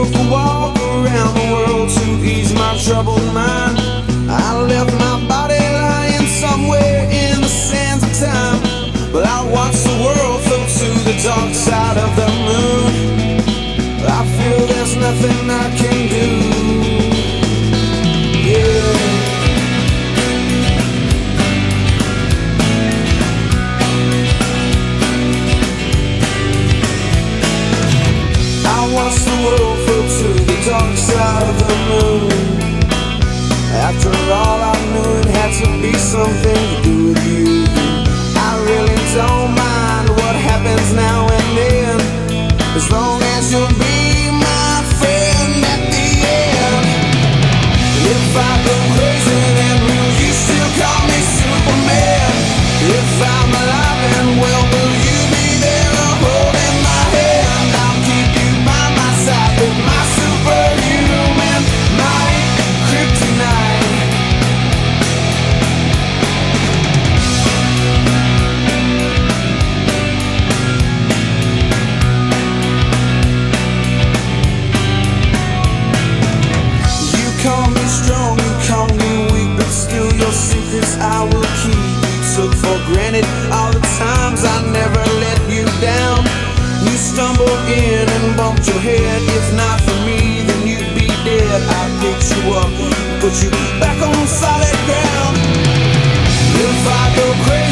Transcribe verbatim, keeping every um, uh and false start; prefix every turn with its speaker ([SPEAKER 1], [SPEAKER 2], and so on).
[SPEAKER 1] took a walk around the world to ease my troubled mind. I left my body lying somewhere in the sands of time, but I watched the world float to the dark side of the moon. I feel there's nothing I can do. Yeah. I watched the world float to the dark side of the moon. After all, I knew it had to be something to do with you. I really don't mind what happens now and then, as long as you'll be my friend at the end. And if I go crazy, then will you still call me Superman? If I'm alive and well, will you be there holding my hand? I'll keep you by my side with my superhuman might, kryptonite. Call me strong, you call me weak, but still your secrets I will keep. You took for granted all the times I never let you down. You stumbled in and bumped your head. If not for me, then you'd be dead. I picked you up, put you back on solid ground. If I go crazy,